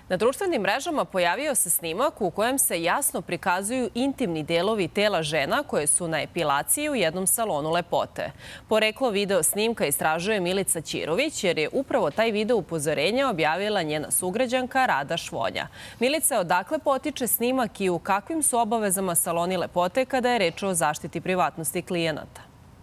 Na društvenim mrežama pojavio se snimak u kojem se jasno prikazuju intimni delovi tela žena koje su na epilaciji u jednom salonu lepote. Poreklo video snimka istražuje Milica Ćirović jer je upravo taj video upozorenja objavila njena sugrađanka Rada Švonja. Milica, odakle potiče snimak i u kakvim su obavezama saloni lepote kada je reč o zaštiti privatnosti klijenata?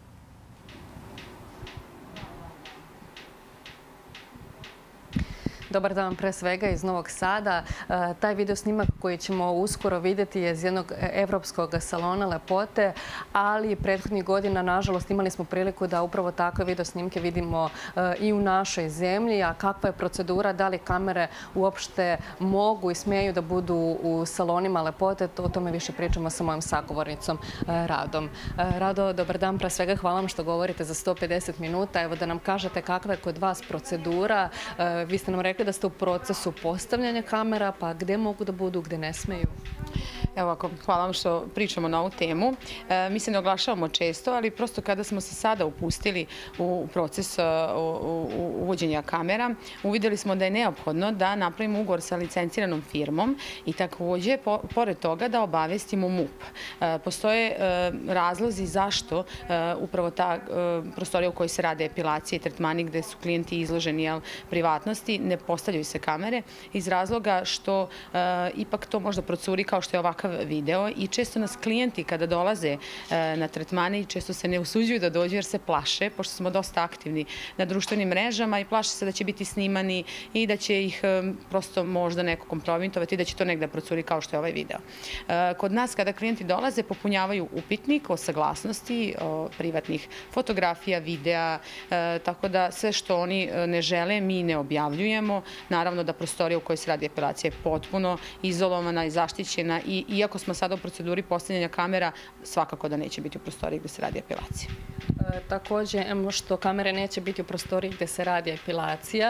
Dobar dan, pre svega iz Novog Sada. Taj video snimak koji ćemo uskoro vidjeti je iz jednog evropskog salona lepote, ali prethodnih godina, nažalost, imali smo priliku da upravo takve video snimke vidimo i u našoj zemlji. A kakva je procedura, da li kamere uopšte mogu i smeju da budu u salonima lepote, o tome više pričamo sa mojom sagovornicom Radom. Rado, dobar dan, pre svega hvala vam što govorite za 150 minuta. Evo da nam kažete kakva je kod vas procedura. Vi ste nam rekli da ste u procesu postavljanja kamera, pa gde mogu da budu, gde ne smeju? Evo ovako, hvala vam što pričamo na ovu temu. Mi se ne oglašavamo često, ali prosto kada smo se sada upustili u proces uvođenja kamera, uvideli smo da je neophodno da napravimo ugovor sa licenciranom firmom i takođe, pored toga, da obavestimo MUP. Postoje razlozi zašto upravo ta prostorija u kojoj se rade epilacije i tretmani gde su klijenti izloženi privatnosti, ne postavljaju se kamere iz razloga što ipak to možda procuri kao što je ovakav video i često nas klijenti kada dolaze na tretmane i često se ne usuđuju da dođu jer se plaše, pošto smo dosta aktivni na društvenim mrežama i plaše se da će biti snimani i da će ih prosto možda neko kompromitovati i da će to negde procuri kao što je ovaj video. Kod nas kada klijenti dolaze popunjavaju upitnik o saglasnosti privatnih fotografija, videa, tako da sve što oni ne žele mi ne objavljujemo. Naravno da prostorija u kojoj se radi epilacija je potpuno izolovana i zaštićena i iako smo sada u proceduri postavljanja kamera, svakako da neće biti u prostoriji gde se radi epilacija. Takođe, što kamere neće biti u prostoriji gde se radi epilacija,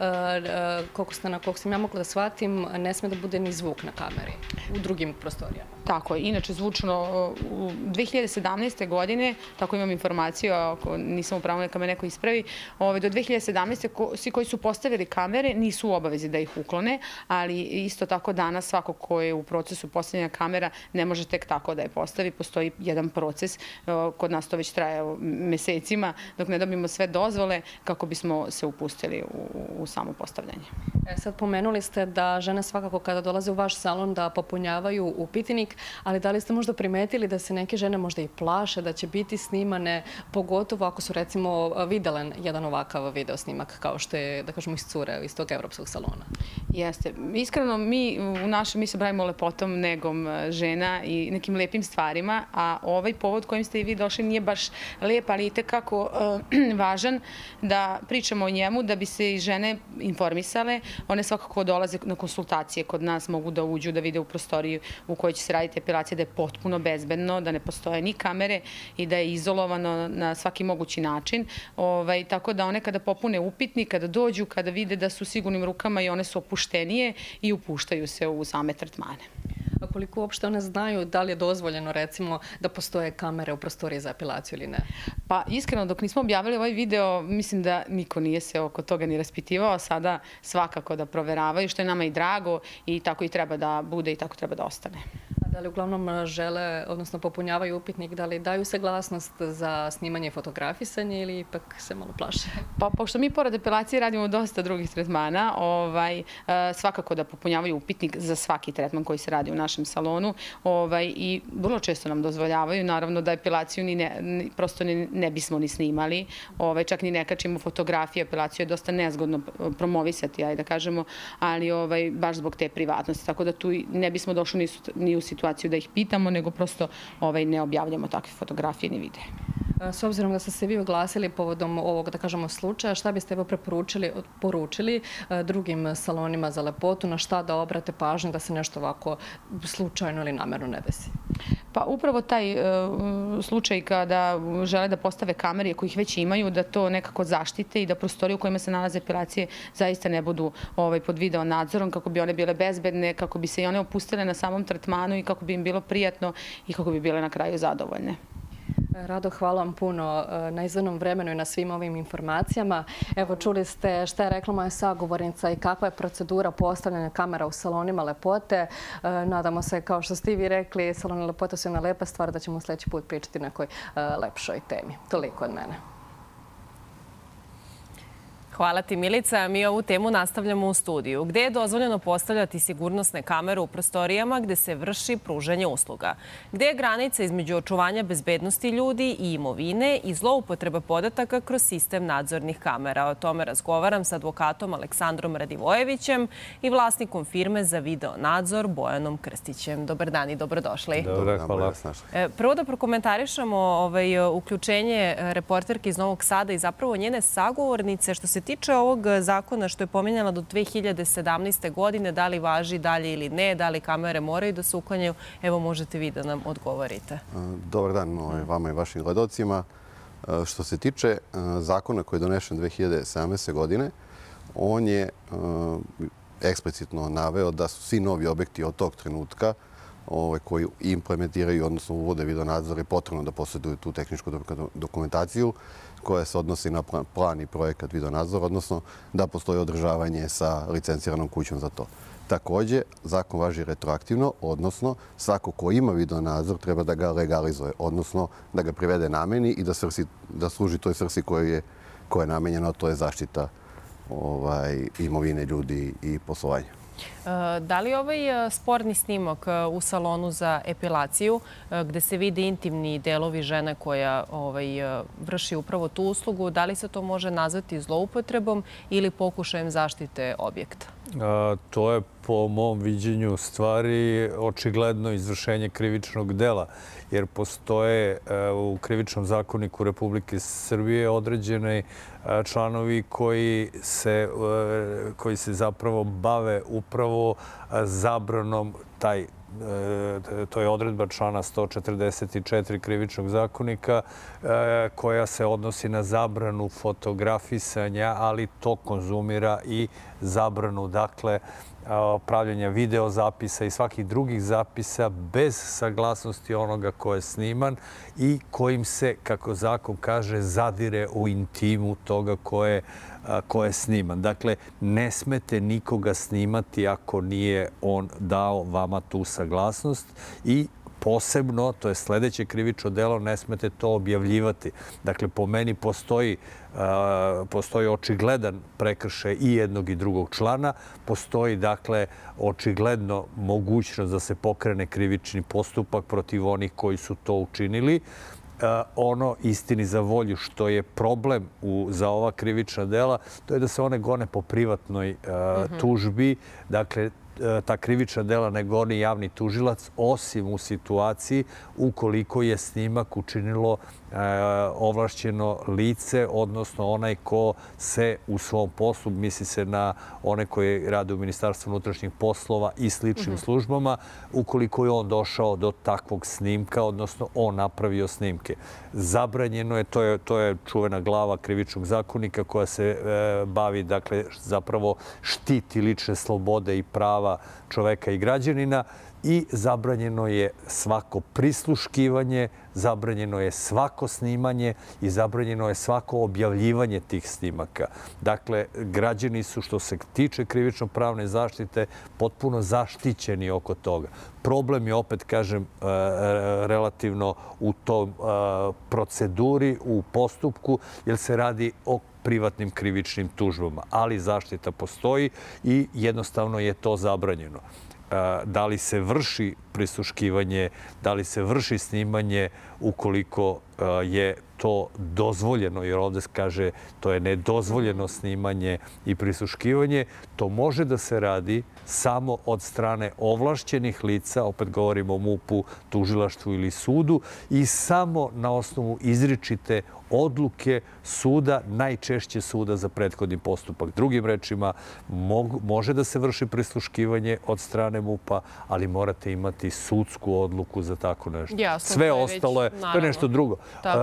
koliko sam ja mogla da shvatim, ne sme da bude ni zvuk na kameri u drugim prostorijama. Tako je. Inače, zvučno u 2017. godine, tako imam informaciju, ako nisam upravo neka me neko ispravi, do 2017. svi koji su postavili kamere nisu u obavezi da ih uklone, ali isto tako danas svako ko je u procesu postavljanja kamera ne može tek tako da je postavi. Postoji jedan proces, kod nas to već traje mesecima, dok ne dobijemo sve dozvole kako bismo se upustili u samo postavljanje. Sad pomenuli ste da žene svakako kada dolaze u vaš salon da popunjavaju upitnik, ali da li ste možda primetili da se neke žene možda i plaše da će biti snimane, pogotovo ako su recimo videle jedan ovakav video snimak kao što je, da kažemo, iz cure, iz tog evropskog salona? Jeste. Iskreno, mi se bavimo lepotom, negom žena i nekim lepim stvarima, a ovaj povod kojim ste i vi došli nije baš lep, ali i tekako važan da pričamo o njemu, da bi se i žene informisale. One svakako dolaze na konsultacije kod nas, mogu da uđu, da vide u prostoriju u kojoj će se raditi epilacija, da je potpuno bezbedno, da ne postoje ni kamere i da je izolovano na svaki mogući način. Tako da one kada popune upitnik, kada dođu, kada vide da su u sigurnim rukama i one su opuštenije i upuštaju se u same tretmane. A koliko uopšte one znaju da li je dozvoljeno, recimo, da postoje kamere u prostoriji za epilaciju ili ne? Pa iskreno, dok nismo objavili ovaj video, mislim da niko nije se oko toga ni raspitivao. Sada svakako da proveravaju, što je nama i drago i tako i treba da bude i tako treba da ostane. Da li uglavnom žele, odnosno popunjavaju upitnik, da li daju saglasnost za snimanje i fotografisanje ili ipak se malo plaše? Pa pošto mi pored epilacije radimo dosta drugih tretmana, svakako da popunjavaju upitnik za svaki tretman koji se radi u našem salonu i vrlo često nam dozvoljavaju, naravno da epilaciju prosto ne bismo ni snimali, čak ni ne kačimo fotografije, epilaciju je dosta nezgodno promovisati, ajde da kažemo, ali baš zbog te privatnosti, tako da tu ne bismo došli ni u situaciju da ih pitamo, nego prosto ne objavljamo takve fotografije ni videe. S obzirom da ste se vi oglasili povodom ovog, da kažemo, slučaja, šta biste poručili drugim salonima za lepotu, na šta da obrate pažnju da se nešto ovako slučajno ili namerno ne desi? Pa upravo taj slučaj kada žele da postave kamere, ako ih već imaju, da to nekako zaštite i da prostorije u kojima se nalaze epilacije zaista ne budu pod video nadzorom, kako bi one bile bezbedne, kako bi se i one opustile na samom tretmanu i kako bi im bilo prijatno i kako bi bile na kraju zadovoljne. Rado, hvala vam puno na izdvojenom vremenu i na svim ovim informacijama. Evo, čuli ste šta je rekla moja sagovornica i kakva je procedura postavljanja kamera u salonima lepote. Nadamo se, kao što ste i vi rekli, saloni lepote su jedna lepa stvar, da ćemo sljedeći put pričati o nekoj lepšoj temi. Toliko od mene. Hvala ti, Milica. Mi ovu temu nastavljamo u studiju, gde je dozvoljeno postavljati sigurnosne kamere u prostorijama gde se vrši pružanje usluga. Gde je granica između očuvanja bezbednosti ljudi i imovine i zloupotreba podataka kroz sistem nadzornih kamera. O tome razgovaram sa advokatom Aleksandrom Radivojevićem i vlasnikom firme za video nadzor Bojanom Krstićem. Dobar dan i dobrodošli. Dobar, hvala. Prvo da prokomentarišemo uključenje reporterke iz Novog Sada i zapravo njene sagovornice što se tiče ovog zakona što je pominjala do 2017. godine, da li važi dalje ili ne, da li kamere moraju da se uklanjaju, evo možete vi da nam odgovorite. Dobar dan vama i vašim gledalcima. Što se tiče zakona koji je donešen 2017. godine, on je eksplicitno naveo da su svi novi objekti od tog trenutka koji implementiraju, odnosno uvode videonadzor, je potrebno da posjeduju tu tehničku dokumentaciju koja se odnosi na plan i projekat videonadzora, odnosno da postoji održavanje sa licenciranom kućom za to. Također, zakon važi retroaktivno, odnosno svako ko ima videonadzor treba da ga legalizuje, odnosno da ga privede nameni i da služi toj svrsi koja je namenjena, to je zaštita imovine ljudi i poslovanja. Da li ovaj sporni snimak u salonu za epilaciju, gde se vide intimni delovi žene koja vrši upravo tu uslugu, da li se to može nazvati zloupotrebom ili pokušajem zaštite objekta? To je po mom viđenju stvari očigledno izvršenje krivičnog dela, jer postoje u Krivičnom zakoniku Republike Srbije određeni članovi koji se zapravo bave upravo zabranom to je odredba člana 144 Krivičnog zakonika koja se odnosi na zabranu fotografisanja, ali to konzumira i zabranu, dakle, pravljenja videozapisa i svakih drugih zapisa bez saglasnosti onoga ko je sniman i kojim se, kako zakon kaže, zadire u intimu toga ko je sniman. Dakle, ne smete nikoga snimati ako nije on dao vama tu saglasnost i posebno, to je sljedeće krivično delo, ne smete to objavljivati. Dakle, po meni postoji očigledan prekršaj i jednog i drugog člana. Postoji, dakle, očigledno mogućnost da se pokrene krivični postupak protiv onih koji su to učinili. Ono, istini za volju, što je problem za ova krivična dela, to je da se one gone po privatnoj tužbi. Dakle, ta krivična dela ne goni javni tužilac, osim u situaciji ukoliko je snimak učinilo ovlašćeno lice, odnosno onaj ko se u svom poslu, misli se na one koje rade u Ministarstvu unutrašnjih poslova i sličnim službama, ukoliko je on došao do takvog snimka, odnosno on napravio snimke. Zabranjeno je, to je čuvena glava Krivičnog zakonika koja se bavi, dakle, zapravo štiti lične slobode i prava čoveka i građanina i zabranjeno je svako prisluškivanje, zabranjeno je svako snimanje i zabranjeno je svako objavljivanje tih snimaka. Dakle, građani su, što se tiče krivično-pravne zaštite, potpuno zaštićeni oko toga. Problem je, opet kažem, relativno u tom proceduri, u postupku, jer se radi o privatnim krivičnim tužbama. Ali zaštita postoji i jednostavno je to zabranjeno. Da li se vrši prisluškivanje, da li se vrši snimanje ukoliko je to dozvoljeno, jer ovdje se kaže to je nedozvoljeno snimanje i prisluškivanje, to može da se radi samo od strane ovlašćenih lica, opet govorimo o MUP-u, tužilaštvu ili sudu, i samo na osnovu izričite odluke suda, najčešće suda za prethodni postupak. Drugim rečima, može da se vrši prisluškivanje od strane MUP-a, ali morate imati sudsku odluku za tako nešto. Sve ostalo je nešto drugo. Sve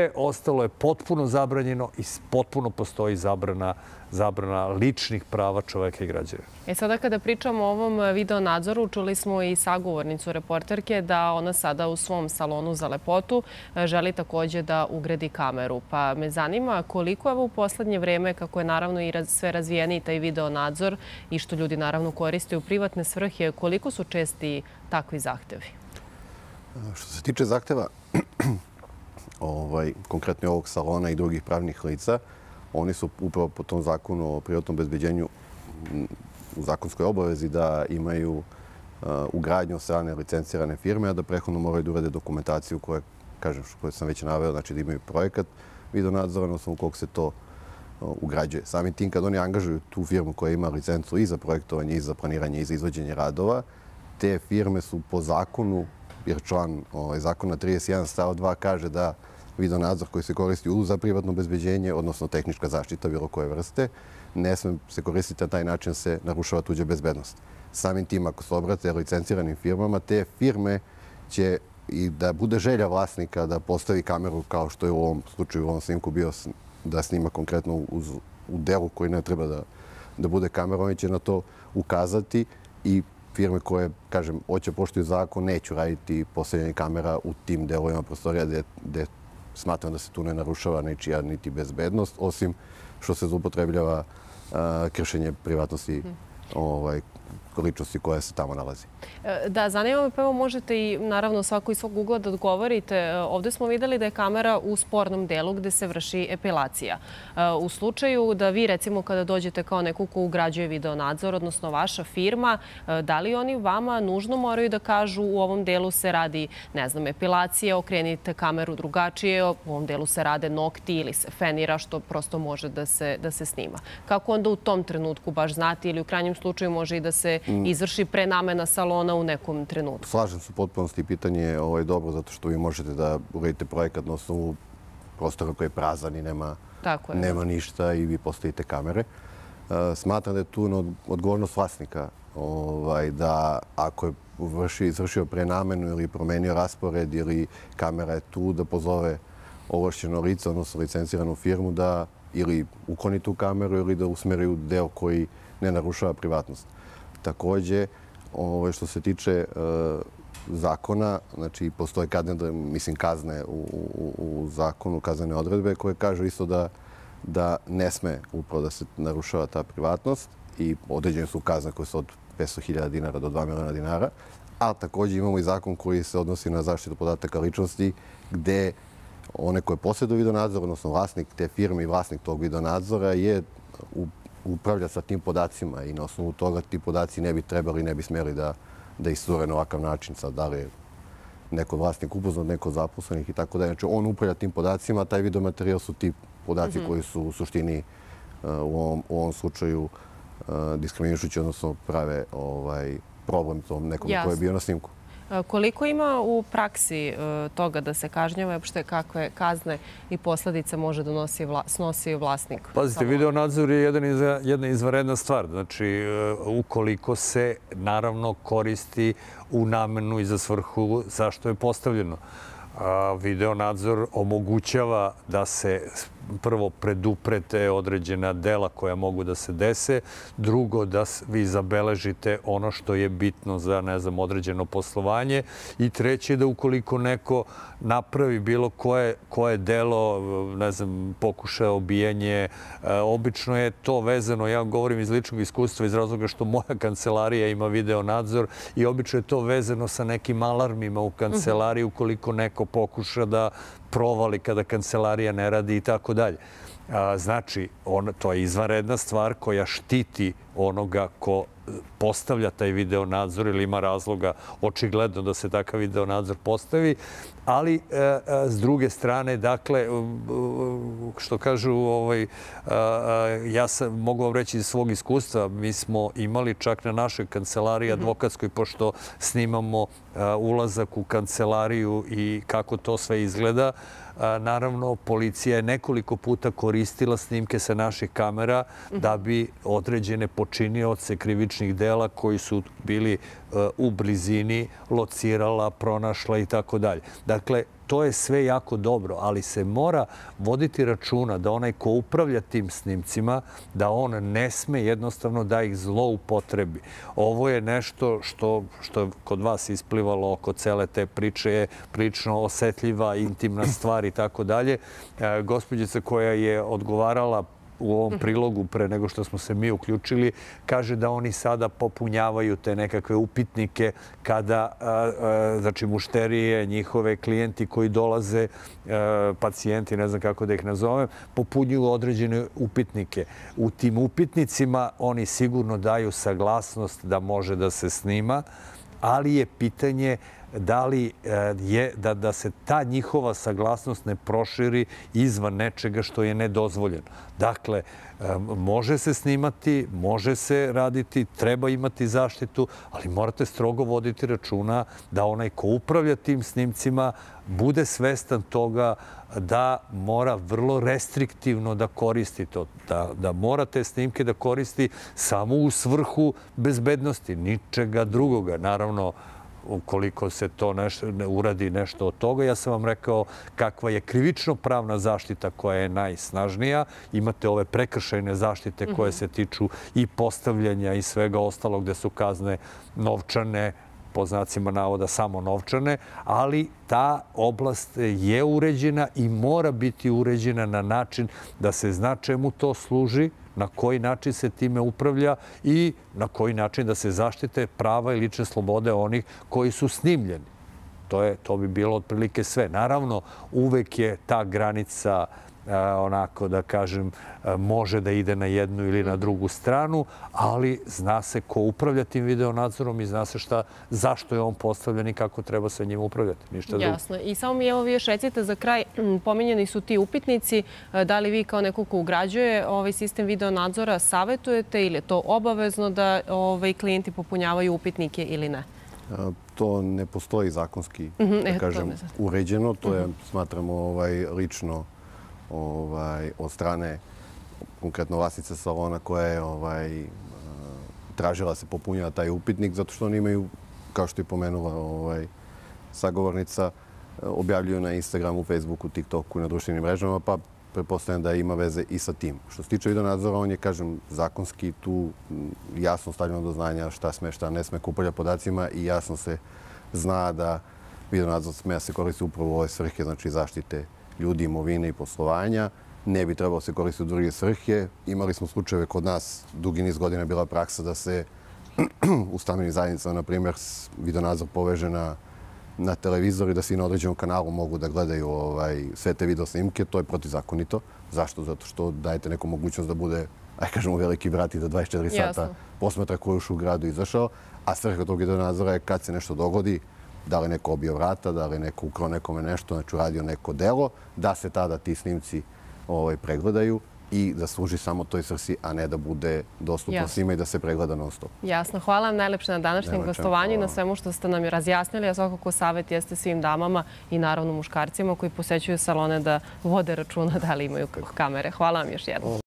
Sve ostalo je potpuno zabranjeno i potpuno postoji zabrana ličnih prava čoveka i građana. Sada kada pričamo o ovom video nadzoru, čuli smo i sagovornicu reporterke da ona sada u svom salonu za lepotu želi takođe da ugradi kameru. Pa me zanima koliko u poslednje vreme, kako je naravno i sve razvijeniji taj video nadzor i što ljudi naravno koriste u privatne svrhe, koliko su česti takvi zahtevi? Što se tiče zahteva konkretno ovog salona i drugih pravnih lica, oni su upravo po tom zakonu o privatnom obezbeđenju u zakonskoj obavezi da imaju ugradnju od strane licencirane firme, a da prethodno moraju da urade dokumentaciju koju sam već naveo, znači da imaju projekat videonadzora, na osnovu kog se to ugrađuje. Samim tim, kad oni angažuju tu firmu koja ima licencu i za projektovanje, i za planiranje, i za izvođenje radova, te firme su po zakonu, jer član zakona 31 stav 2 kaže da videonadzor koji se koristi za privatno obezbeđenje, odnosno tehnička zaštita bilo koje vrste, ne sme se koristiti na taj način se narušava tuđa bezbednost. Samim tim, ako se obrate licenciranim firmama, te firme će i da bude želja vlasnika da postavi kameru kao što je u ovom slučaju, u ovom snimku bio da snima konkretno u delu koji ne treba da bude kamera, oni će na to ukazati i firme koje, kažem, hoće poštuju zakon, neću raditi postavljanje kamera u tim delovima prostorija gde smatram da se tu ne narušava ničija niti bezbednost, osim što se zloupotrebljava kršenje privatnosti ličnosti koja se tamo nalazi. Da, zanima me, pa evo možete i naravno svako iz svog ugla da odgovorite. Ovde smo videli da je kamera u spornom delu gde se vrši epilacija. U slučaju da vi, recimo, kada dođete kao neko ko ugrađuje video nadzor, odnosno vaša firma, da li oni vama nužno moraju da kažu u ovom delu se radi, ne znam, epilacija, okrenite kameru drugačije, u ovom delu se rade nokti ili se fenira, što prosto može da se snima. Kako onda u tom trenutku baš znati ili u krajnjem slučaju može i da se izvrši prenamena salona u nekom trenutku? Slažem se u potpunosti i pitanje je dobro zato što vi možete da uradite projekat na osnovu prostora koji je prazan i nema ništa i vi postavite kamere. Smatram da je tu odgovornost vlasnika da ako je izvršio prenamenu ili promenio raspored ili kamera je tu da pozove ovlašćeno lice, odnosno licenciranu firmu da ili ukloni tu kameru ili da usmeri u deo koji ne narušava privatnost. Takođe, što se tiče zakona, znači postoje kazne u zakonu, kaznene odredbe koje kažu isto da ne sme upravo da se narušava ta privatnost i određene su kazne koje su od 500.000 dinara do 2 miliona dinara, a takođe imamo i zakon koji se odnosi na zaštitu podataka ličnosti gde one koje posjeduju videonadzor, odnosno vlasnik te firme i vlasnik tog videonadzora upravlja sa tim podacima i na osnovu toga ti podaci ne bi trebali, ne bi smeli da iscure na ovakav način. Sad, da li je neko vlasnik upoznat, neko zaposlenih i tako da. Znači, on upravlja tim podacima, a taj videomaterijal su ti podaci koji su u suštini u ovom slučaju diskriminišući, odnosno prave problem tom nekom koji je bio na snimku. Koliko ima u praksi toga da se kažnjava, uopšte kakve kazne i posledice može da snosi vlasnik? Pazite, video nadzor je jedna izvanredna stvar. Znači, ukoliko se naravno koristi u namenu i za svrhu zašto je postavljeno. Video nadzor omogućava da se prvo preduprete određena dela koja mogu da se dese, drugo da vi zabeležite ono što je bitno za, ne znam, određeno poslovanje i treće da ukoliko neko napravi bilo koje delo, ne znam, pokuša obijanje, obično je to vezano, ja govorim iz ličnog iskustva iz razloga što moja kancelarija ima video nadzor i obično je to vezano sa nekim alarmima u kancelariji ukoliko neko pokuša da provali kada kancelarija ne radi i tako dalje. Znači, to je izvanredna stvar koja štiti onoga ko postavlja taj video nadzor ili ima razloga očigledno da se takav video nadzor postavi, ali s druge strane, dakle, što kažu, ja mogu vam reći iz svog iskustva, mi smo imali čak na našoj kancelariji advokatskoj, pošto snimamo ulazak u kancelariju i kako to sve izgleda, naravno, policija je nekoliko puta koristila snimke sa naših kamera da bi određene počinioce krivičnih dela koji su bili u blizini locirala, pronašla i tako dalje. Dakle, to je sve jako dobro, ali se mora voditi računa da onaj ko upravlja tim snimcima, da on ne sme jednostavno da ih zloupotrebi. Ovo je nešto što kod vas isplivalo oko cele te priče, je prilično osetljiva, intimna stvar i tako dalje. Gospođica koja je odgovarala u ovom prilogu pre nego što smo se mi uključili, kaže da oni sada popunjavaju te nekakve upitnike kada, znači, mušterije, njihove klijenti koji dolaze, pacijenti, ne znam kako da ih nazovem, popunjuju određene upitnike. U tim upitnicima oni sigurno daju saglasnost da može da se snima, ali je pitanje da li je da se ta njihova saglasnost ne proširi izvan nečega što je nedozvoljeno. Dakle, može se snimati, može se raditi, treba imati zaštitu, ali morate strogo voditi računa da onaj ko upravlja tim snimcima bude svestan toga da mora vrlo restriktivno da koristi to, da mora te snimke da koristi samo u svrhu bezbednosti, ničega drugoga. Naravno, ukoliko se to uradi nešto od toga. Ja sam vam rekao kakva je krivično-pravna zaštita koja je najsnažnija. Imate ove prekršajne zaštite koje se tiču i postavljanja i svega ostalog gde su kazne novčane, po znacima navoda samo novčane, ali ta oblast je uređena i mora biti uređena na način da se zna čemu to služi, na koji način se time upravlja i na koji način da se zaštite prava i lične slobode onih koji su snimljeni. To bi bilo otprilike sve. Naravno, uvek je ta granica, onako da kažem, može da ide na jednu ili na drugu stranu, ali zna se ko upravlja tim videonadzorom i zna se zašto je on postavljen i kako treba sa njim upravljati. Ništa drugo. Jasno. I samo mi vi još recite za kraj, pominjeni su ti upitnici. Da li vi kao neko ko ugrađuje ovaj sistem videonadzora savetujete ili je to obavezno da klijenti popunjavaju upitnike ili ne? To ne postoji zakonski, da kažem, uređeno. To je, smatramo, lično od strane konkretno vlasnice salona koja je tražila se popunjava taj upitnik zato što oni imaju, kao što je pomenula sagovornica, objavljuju na Instagramu, Facebooku, TikToku, na društvenim mrežama, pa pretpostavljam da ima veze i sa tim. Što se tiče videonadzora, on je, kažem, zakonski tu jasno stavljeno do znanja šta sme, šta ne sme upravlja podacima i jasno se zna da videonadzor sme da se koristi upravo u ove svrhe, znači zaštite ljudi, imovine i poslovanja. Ne bi trebalo se koristiti u druge svrhe. Imali smo slučajeve kod nas, dugi niz godina je bila praksa da se u stambenim zajednicama, na primjer, videonadzor poveže na televizor i da svi na određenom kanalu mogu da gledaju sve te video snimke. To je protizakonito. Zašto? Zato što dajete neku mogućnost da bude, aj kažemo, veliki brat i da 24 sata posmatra ko je još u gradu izašao, a svrha tog videonadzora je kad se nešto dogodi, da li neko obio vrata, da li neko ukrao nekome nešto, znači uradio neko delo, da se tada ti snimci pregledaju i da služi samo toj svrsi, a ne da bude dostupno svima i da se pregleda non stop. Jasno. Hvala vam najlepše na današnjem gostovanju i na svemu što ste nam razjasnili. A svakako savjet jeste svim damama i naravno muškarcima koji posećuju salone da vode računa da li imaju kamere. Hvala vam još jednom.